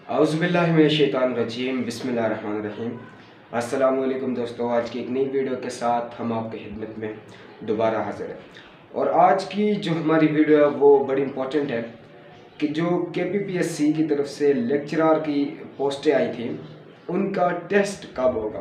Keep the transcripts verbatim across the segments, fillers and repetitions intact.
औज़ुबिल्लाहिमिनश्शैतानिर्रजीम बिस्मिल्लाहिर्रहमानिर्रहीम। अस्सलामु अलैकुम दोस्तों, आज की एक नई वीडियो के साथ हम आपकी खिदमत में दोबारा हाज़िर हैं। और आज की जो हमारी वीडियो है वो बड़ी इम्पोर्टेंट है कि जो के पी पी एस सी की तरफ से लेक्चरार की पोस्टें आई थी उनका टेस्ट कब होगा।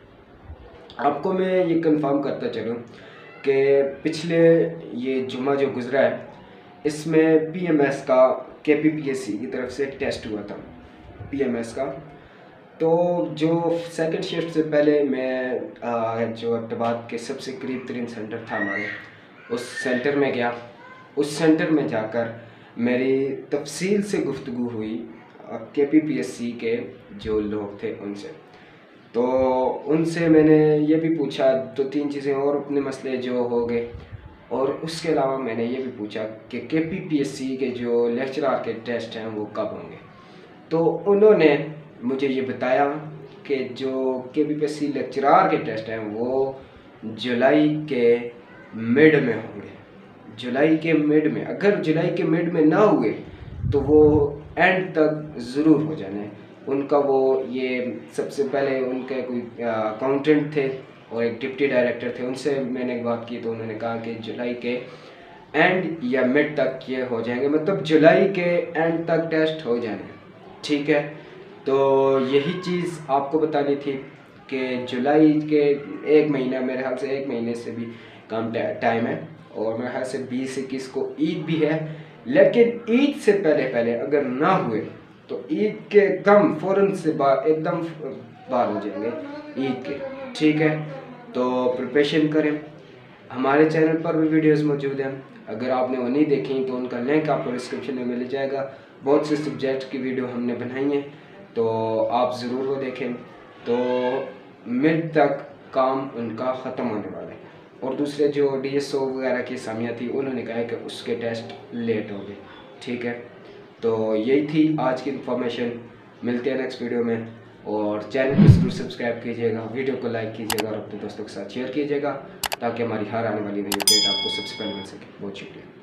आपको मैं ये कंफर्म करता चलूँ कि पिछले ये जुमा जो गुज़रा है इसमें पी एम एस का के पी पी एस सी की तरफ से टेस्ट हुआ था पी एम एस का। तो जो सेकंड शिफ्ट से पहले मैं आ, जो अब्टाबाद के सबसे करीब तरीन सेंटर था हमारे, उस सेंटर में गया। उस सेंटर में जाकर मेरी तफसील से गुफ्तगू हुई के पी पी एस सी के जो लोग थे उनसे। तो उनसे मैंने ये भी पूछा, तो तीन चीज़ें और अपने मसले जो हो गए, और उसके अलावा मैंने ये भी पूछा कि के पी पी एस सी के जो लेक्चरार के टेस्ट हैं वो कब होंगे। तो उन्होंने मुझे ये बताया कि जो K P P S C lecturer के टेस्ट हैं वो जुलाई के मिड में होंगे। जुलाई के मिड में, अगर जुलाई के मिड में ना हुए तो वो एंड तक ज़रूर हो जाने। उनका वो ये सबसे पहले उनके कोई अकाउंटेंट थे और एक डिप्टी डायरेक्टर थे, उनसे मैंने बात की तो उन्होंने कहा कि जुलाई के एंड या मिड तक ये हो जाएंगे, मतलब जुलाई के एंड तक टेस्ट हो जाने। ठीक है, तो यही चीज़ आपको बतानी थी कि जुलाई के एक महीना, मेरे ख्याल से एक महीने से भी कम टाइम है, और मेरे ख्याल से बीस इक्कीस को ईद भी है। लेकिन ईद से पहले पहले अगर ना हुए तो ईद के एकदम फ़ौरन से बाहर एकदम बाहर हो जाएंगे ईद के। ठीक है, तो प्रिपरेशन करें। हमारे चैनल पर भी वीडियोस मौजूद हैं, अगर आपने वो नहीं देखी तो उनका लिंक आपको डिस्क्रिप्शन में मिल जाएगा। बहुत से सब्जेक्ट की वीडियो हमने बनाई है, तो आप ज़रूर वो देखें। तो मिड तक काम उनका ख़त्म होने वाला है, और दूसरे जो डी एस ओ वगैरह की असामियाँ थी उन्होंने कहा है कि उसके टेस्ट लेट हो गए। ठीक है, तो यही थी आज की इन्फॉर्मेशन। मिलते हैं नेक्स्ट वीडियो में, और चैनल को ज़रूर सब्सक्राइब कीजिएगा, वीडियो को लाइक कीजिएगा और अपने दोस्तों के साथ शेयर कीजिएगा ताकि हमारी हर आने वाली नई अपडेट आपको सबसे पहले मिल सके। बहुत शुक्रिया।